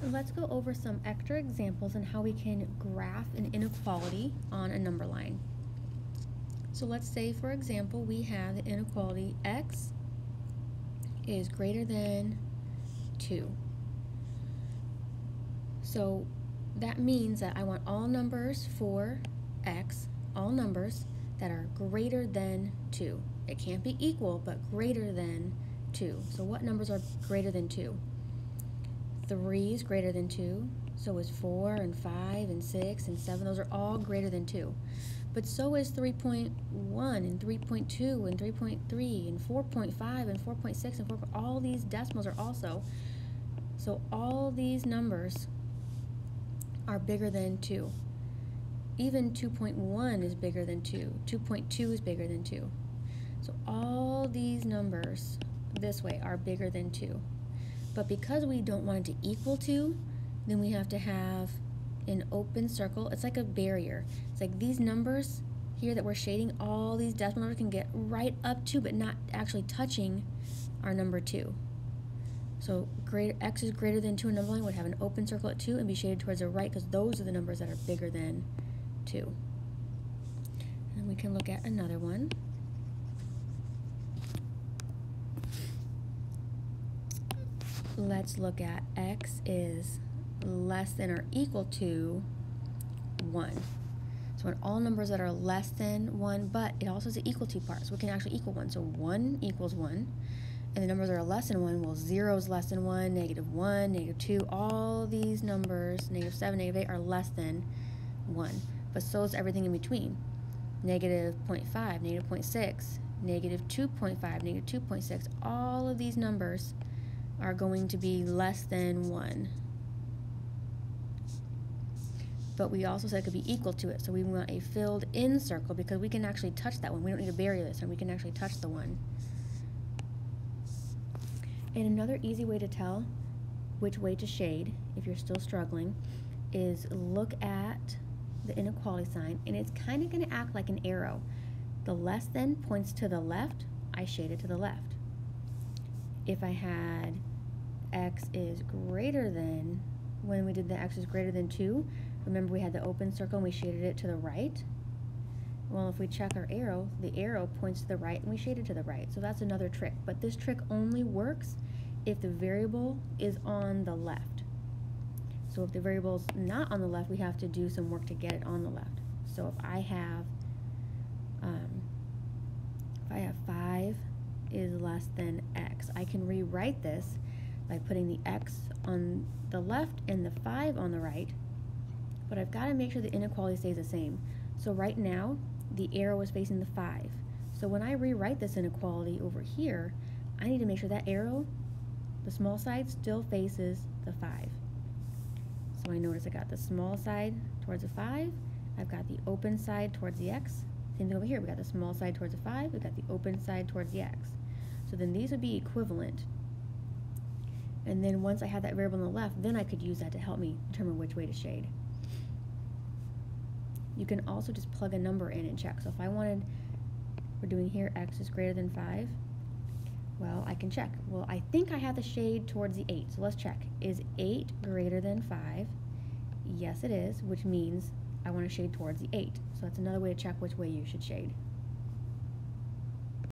Let's go over some extra examples on how we can graph an inequality on a number line. So let's say, for example, we have the inequality x is greater than 2. So that means that I want all numbers for x, all numbers that are greater than 2. It can't be equal, but greater than 2. So what numbers are greater than 2? 3 is greater than 2, so is 4 and 5 and 6 and 7. Those are all greater than 2. But so is 3.1 and 3.2 and 3.3 and 4.5 and 4.6 and 4. All these decimals are also. So all these numbers are bigger than 2. Even 2.1 is bigger than 2. 2.2 is bigger than 2. So all these numbers this way are bigger than 2. But because we don't want it to equal 2, then we have to have an open circle. It's like a barrier. It's like these numbers here that we're shading, all these decimal numbers can get right up to, but not actually touching our number 2. So x is greater than 2 in number line would have an open circle at 2 and be shaded towards the right, because those are the numbers that are bigger than 2. And we can look at another one. Let's look at x is less than or equal to 1. So when all numbers that are less than 1, but it also has an equal to part, so we can actually equal 1. So 1 equals 1. And the numbers that are less than 1, well, 0 is less than 1, -1, -2, all these numbers, -7, -8, are less than 1. But so is everything in between. -0.5, -0.6, -2.5, -2.6, all of these numbers are going to be less than 1. But we also said it could be equal to it, so we want a filled in circle because we can actually touch that one. We don't need to bury this, and we can actually touch the one. And another easy way to tell which way to shade, if you're still struggling, is look at the inequality sign, and it's kind of going to act like an arrow. The less than points to the left, I shade it to the left. If I had x is greater than, when we did the x is greater than 2, remember we had the open circle and we shaded it to the right? Well, if we check our arrow, the arrow points to the right and we shade it to the right. So that's another trick. But this trick only works if the variable is on the left. So if the variable is not on the left, we have to do some work to get it on the left. So if I have 5 is less than x, I can rewrite this by putting the x on the left and the 5 on the right, but I've got to make sure the inequality stays the same. So right now, the arrow is facing the 5. So when I rewrite this inequality over here, I need to make sure that arrow, the small side, still faces the 5. So I notice I got the small side towards the 5, I've got the open side towards the x. Same thing over here, we got the small side towards the 5, we got the open side towards the x. So then these would be equivalent. And then once I have that variable on the left, then I could use that to help me determine which way to shade. You can also just plug a number in and check. So if I wanted, we're doing here x is greater than 5, well, I can check. Well, I think I have the shade towards the 8, so let's check. Is 8 greater than 5? Yes, it is, which means I want to shade towards the 8. So that's another way to check which way you should shade.